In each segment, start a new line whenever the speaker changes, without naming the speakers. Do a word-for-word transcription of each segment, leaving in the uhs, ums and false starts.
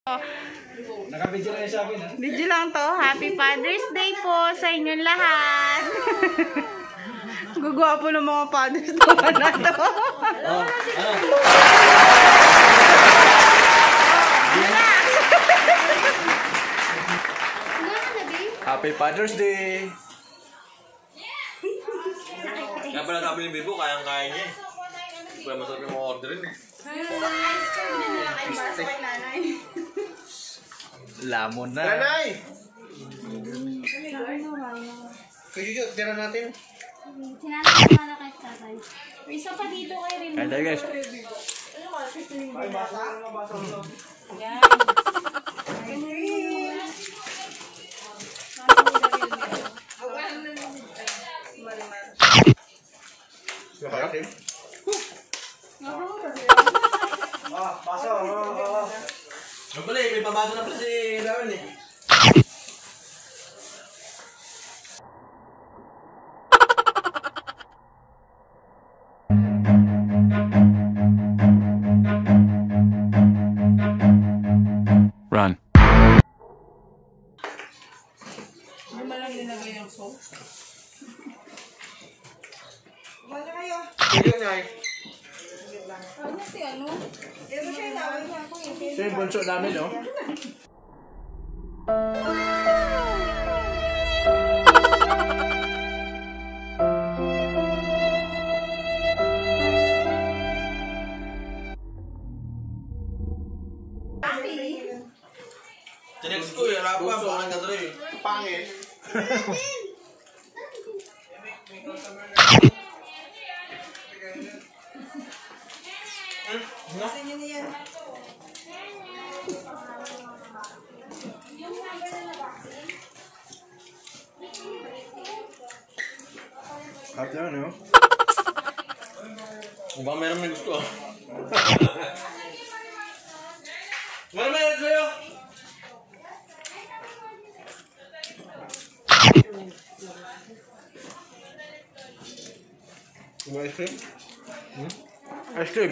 Naka-video na yung sa akin, ha?
Video lang to. Happy Father's Day po sa inyong lahat. Gagawa po ng mga fathers naman na to.
Oh, ano? Happy Father's Day!
Kaya pala sabi ni Bibo, kayang-kaya niya eh. Kaya masarap yung orderin eh.
Ice cream din nila kay Marso kay nanay.
Lamon na.
Nanay! Kaya tira natin.
Sinanay ko na kay tatay.
Isa pa dito kay Rim.
Kaya tayo guys.
Yan.
Nakarating?
Ah, paso.
Ang pala eh, may pabasa na pala si Darren eh.
Run.
Hindi mo lang nilagay yung sauce. Wala kayo.
Sige nga eh.
Ano si ano? Ito siya yung tawag niya ako.
Ito yung bunso namin, no?
Tinext ko eh, harap ka, baka nang gano'n eh. Pangit.
Kasi nyo niyan.
Hap na, no?
Baka meron may gusto ah. Meron meron sa'yo! May ice cream?
Hmm? Ice cream.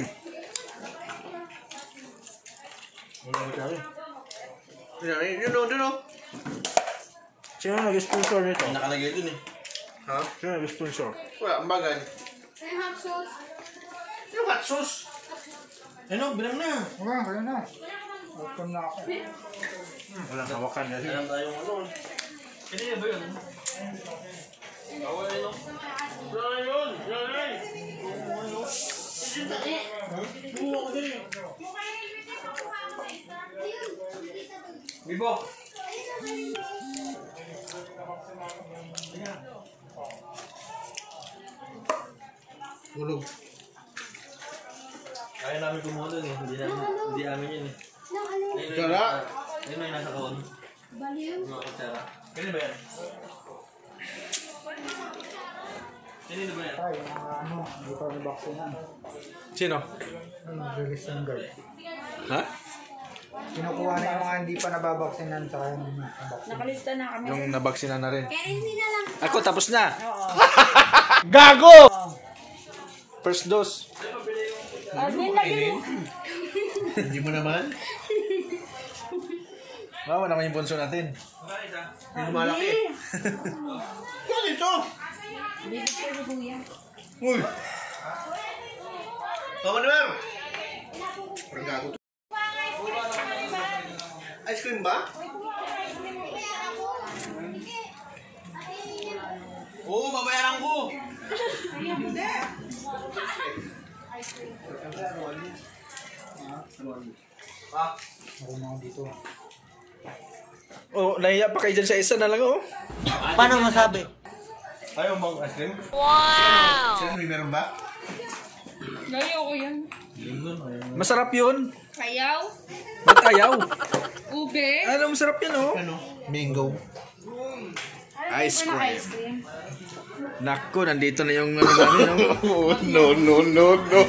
Wala na kami. Yun, yun o, dun o.
Sino nag-sponsor nito?
Nakalagay dun eh. Ha?
Sino nag-sponsor?
Wala, ang bagay.
Ay, hot sauce.
Yung hot sauce. Ano, bilang na.
Wala, wala na. Welcome na ako. Wala, hawakan na siya.
Alam tayong ano. Hindi na ba yun? Awal yun. Wala yun. Wala yun. Buwa ko din eh. Bibo. Tulog. Kaya namin kumuha doon eh. Hindi namin, hindi amin yun eh. Kutsara? Ayun na yung nasa kaon.
Baliw.
Mga kutsara. Kaya ba yan? Kaya ba yan?
Ay, ano, hindi pa nabaksinan.
Sino?
Ano, release ng guard.
Ha?
Kinukuha na yung mga hindi pa nababaksinan sa kanya ng nabaksin.
Nakalista na kami.
Yung nabaksinan na rin.
Kaya hindi na lang.
Ako, tapos na.
Oo.
Gago! First dose.
Admin, lagyan mo.
Hindi mo naman?
Wow, naman yung bunso natin.
Hindi malaki. Yan ito!
Bibig ko ni Kuya.
Uy! Tama naman! Parang gago to. Ice cream ba? Oo, babayaran ko! Ah,
Ako mga dito.
Oh, nahiya pa kayo dyan sa isa na lang, oh.
Paano masabi?
ayaw bang ice cream? Wow! Sino may meron ba?
Layo ko yan.
Masarap yun.
Kayaw.
Ba't ayaw?
Ube.
Ano, masarap yan, oh.
Ano? Mango.
Ice
Ano
cream.
ice cream?
Naku, nandito na yung ano namin, oh.
No, no, no, no.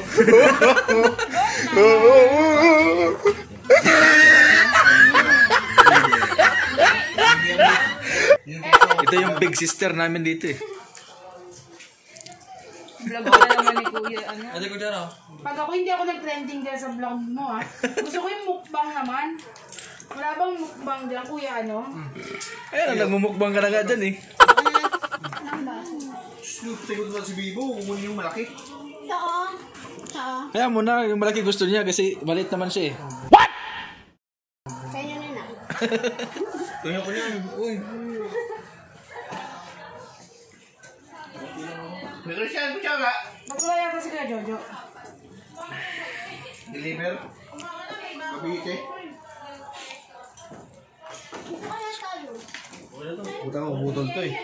Ito yung big sister namin dito, eh.
Vlog ko na naman ni Kuya. Ano?
Ate ko dyan, oh.
Pag ako hindi ako nag-trending dyan sa vlog mo, ah. Gusto ko yung mukbang naman. Wala bang mukbang dyan, kuya, ano?
Ayan, nagmumukbang ka na nga dyan eh.
Tigod lang si Bibo, kung yung malaki.
Oo. Oo.
Kaya muna, yung malaki gusto niya kasi maliit naman siya eh.
Kaya nyo na.
Tingnan ko niyan. Uy. May Christian, kutsa ka.
Magkulaya pa si Kuya Jojo.
Deliver. Mabihit eh.
Kaya tayo.
Puta ko, butol to eh.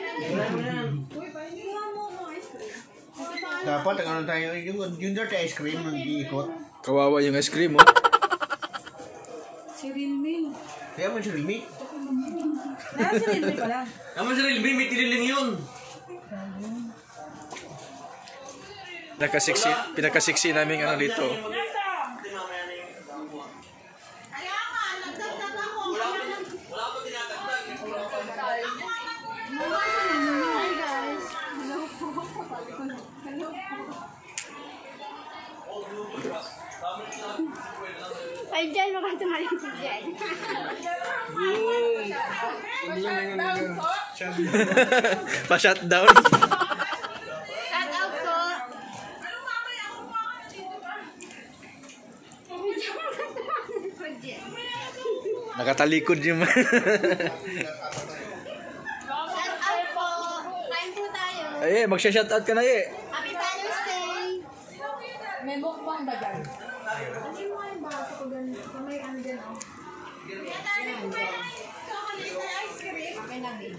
Dapat, ang ano tayo, yung, yung dirty ice cream, nag-iikot.
Kawawa yung ice cream oh.
Si Rilmi.
Kaya mo si Rilmi.
Nasa si Rilmi pala.
Naman si Rilmi, may tililing yun.
Pinakasiksi, pinakasiksi namin ano dito.
Hi guys. Hello po. Hello po. Ay, dyan. Makatumali si Jen.
Pa-shutdown.
Shout out po.
Nakatalikod yung
Shout out po. Kain po tayo.
Ay, magsha-shoutout ka na eh.
Happy Father's Day.
May mukbang ba dyan?
Hindi mo kayo ba ako ganito? May ano dyan oh. Okay lang eh.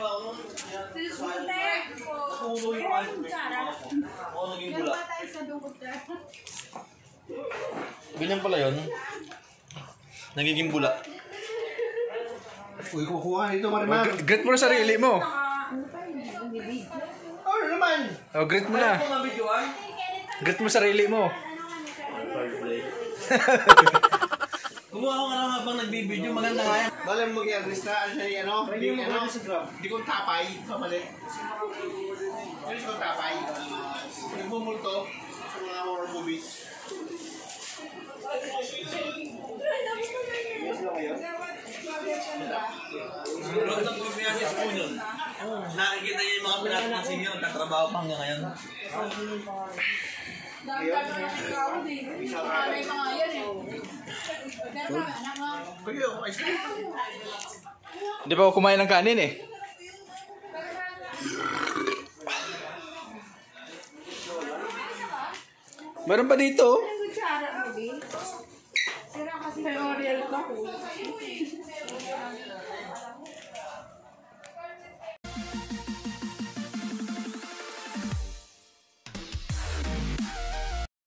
Oo, naging bula.
tayo sa dungkot dyan.
Ganyan pala yun. Nagiging bula. Uy, kukuha ka dito, Marimar.
Mag- greet mo na sarili mo.
Ano naman?
Oh, greet mo na.
Ano mga videoan?
Greet mo sarili mo.
Kumuha ko nga lang habang nagbibideo, maganda nga yan. Bala mo mag-i-address na, ano siya yung ano? Hindi ano? Hindi kong tapay, pamalit. Hindi kong tapay. Nagbumulto sa mga horror movies. Siguro ang pagpipiyasis po yun. Nakikita niya yung mga pinatapansin yun, tatrabaho pa hanggang ngayon.
Dami-dami na ng tao, di. Pangalay pa nga yan eh. Pero kami, anak nga.
Kaya ako, ice cream.
Hindi pa ako kumain ng kanin eh. Meron pa dito oh.
Kutsara mo, di. Sira kasi may Oriel ka.